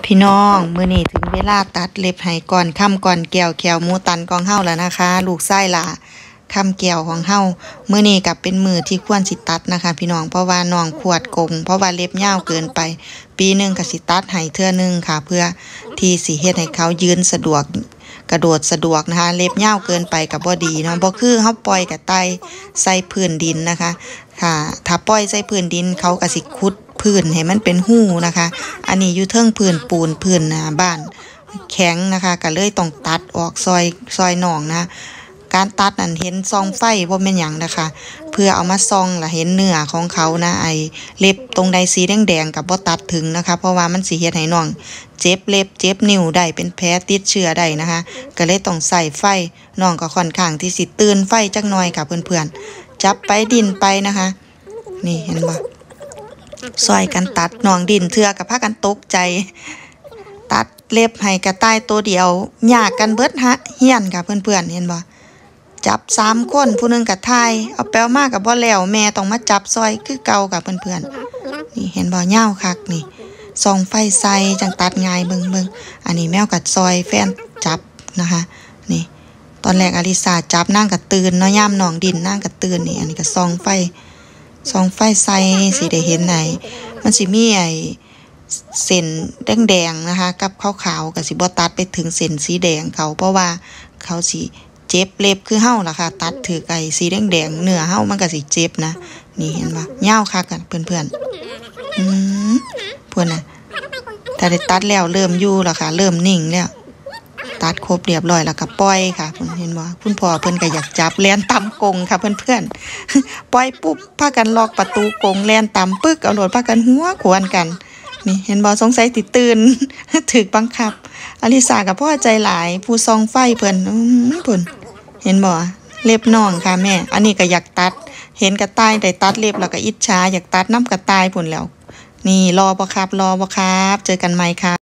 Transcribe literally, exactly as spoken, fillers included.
พี่น้องมื้อนี้ถึงเวลาตัดเล็บให้ก่อนค่ำก่อนแก้วแขวหมูตันของเฮาแล้วนะคะลูกไส้ล่ะค่ำแก้วของเฮามื้อนี้ก็เป็นมื้อที่ควรสิตัดนะคะพี่น้องเพราะว่าน้องขวดกงเพราะว่าเล็บยาวเกินไปปีนึงก็สิตัดให้เทื่อนึงค่ะเพื่อที่สิเฮ็ดให้เขายืนสะดวกกระโดดสะดวกนะคะเล็บยาวเกินไปก็บ่ดีเนาะบ่คือเฮาปล่อยกับไตใส่พื้นดินนะคะค่ะถ้าปล่อยใส่พื้นดินเขาก็สิขุดพื้นให้มันเป็นหูนะคะอันนี้อยู่เทิงพื้นปูนพื้นหน้าบ้านแข็งนะคะก็เลยต้องตัดออกซอยซอยหนองนะการตัดนั่นเห็นซองไฟบ่แม่นหยังนะคะเพื่อเอามาซองล่ะเห็นเนื้อของเขานะไอเล็บตรงใดสีแดงๆก็บ่ตัดถึงนะคะเพราะว่ามันสิเฮ็ดให้น้องเจ็บเล็บเจ็บนิ้วได้เป็นแผลติดเชื้อได้นะคะก็เลยต้องใส่ไฟน้องก็ค่อนข้างที่สิตื่นไฟจักหน่อยค่ะเพื่อนๆจับไปดินไปนะคะนี่เห็นบ่ซอยกันตัดน้องดินเทื่อกับพากันตกใจตัดเล็บให้กระต่ายตัวเดียวยากกันเบิดฮะเฮียนค่ะเพื่อนๆเห็นบ่จับสามคนผู้นึงกับทายเอาแป้วมากกับบ่แล้วแม่ต้องมาจับซอยคือเก่ากับเพื่อนๆนี่เห็นบ่ยาวคักนี่ส่องไฟใส่จังตัดง่ายเบิ่งๆอันนี้แมวกัดซอยแฟนจับนะคะนี่ตอนแรกอลิซาจับนั่งกับตื่นเนาะย่ามน้องดินนั่งกับตื่นนี่อันนี้ก็ส่องไฟส่องไฟใส่สิได้เห็นไหนมันสิมีไอ้เส้นแดงๆนะคะกับขาวๆก็สิบ่ตัดไปถึงเส้นสีแดงเขาเพราะว่าเขาสิเจ็บเล็บคือเฮาล่ะค่ะตัดถือไอ้สีแดงๆเนื้อเฮามันก็สิเจ็บนะนี่เห็นบ่ยาวคักกันเพื่อนๆอืมเพิ่นน่ะถ้าได้ตัดแล้วเริ่มอยู่แล้วค่ะเริ่มนิ่งแล้วตัดครบเรียบร้อยแล้วก็ปล่อยค่ะเพิ่นเห็นบ่คุณพ่อเพิ่นก็อยากจับแล่นตามกรงค่ะเพื่อนๆปล่อยปุ๊บพากันล็อกประตูกรงแล่นตามปึกเอาโลดพากันหัวขวนกันนี่เห็นบ่สงสัยติตื่นถูกบังคับอลิซากับพ่อใจหลายผู้ส่องไฟเพิ่นอื้อเพิ่นเห็นบ่เล็บน้องค่ะแม่อันนี้ก็อยากตัดเห็นกระต่ายได้ตัดเล็บแล้วก็อิจฉาอยากตัดน้ำกระต่ายพุ่นแล้วนี่รอบ่ครับรอบ่ครับเจอกันใหม่ค่ะ